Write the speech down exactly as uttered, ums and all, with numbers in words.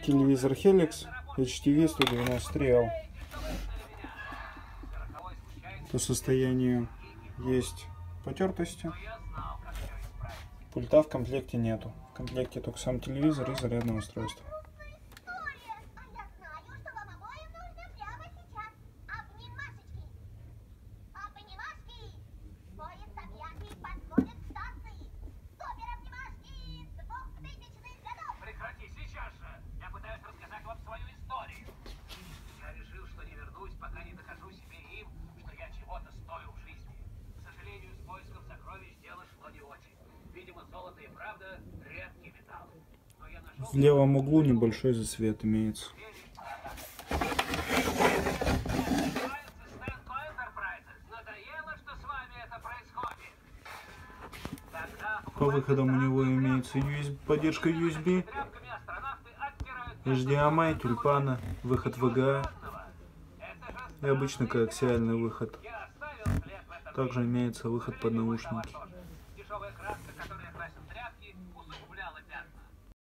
Телевизор Helix эйч ти ви сто девяносто три эл. По состоянию есть потертости. Пульта в комплекте нету. В комплекте только сам телевизор и зарядное устройство. В левом углу небольшой засвет имеется. По выходам у него имеется ю эс би, поддержка ю эс би, эйч ди эм ай, тюльпана, выход ви джи а и обычно коаксиальный выход. Также имеется выход под наушники.